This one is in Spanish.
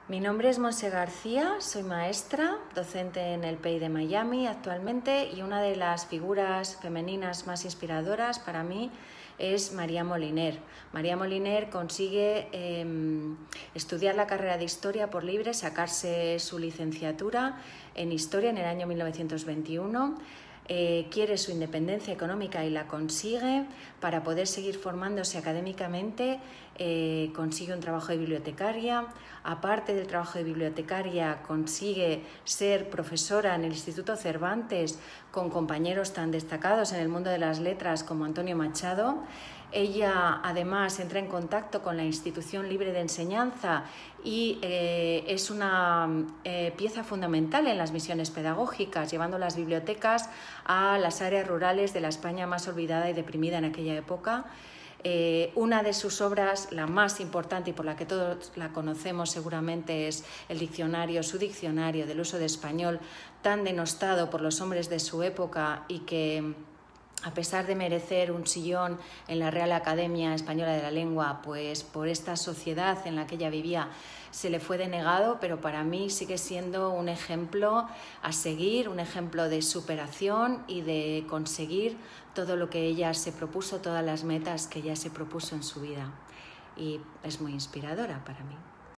Mi nombre es Monse García, soy maestra, docente en el PEI de Miami actualmente, y una de las figuras femeninas más inspiradoras para mí es María Moliner. María Moliner consigue estudiar la carrera de Historia por libre, sacarse su licenciatura en Historia en el año 1921. Quiere su independencia económica y la consigue. Para poder seguir formándose académicamente, consigue un trabajo de bibliotecaria. Aparte del trabajo de bibliotecaria, consigue ser profesora en el Instituto Cervantes con compañeros tan destacados en el mundo de las letras como Antonio Machado. Ella además entra en contacto con la Institución Libre de Enseñanza y es una pieza fundamental en las misiones pedagógicas, llevando las bibliotecas a las áreas rurales de la España más olvidada y deprimida en aquella época. Una de sus obras, la más importante y por la que todos la conocemos seguramente, es el diccionario, su diccionario del uso de español, tan denostado por los hombres de su época y que, a pesar de merecer un sillón en la Real Academia Española de la Lengua, pues por esta sociedad en la que ella vivía se le fue denegado, pero para mí sigue siendo un ejemplo a seguir, un ejemplo de superación y de conseguir todo lo que ella se propuso, todas las metas que ella se propuso en su vida. Y es muy inspiradora para mí.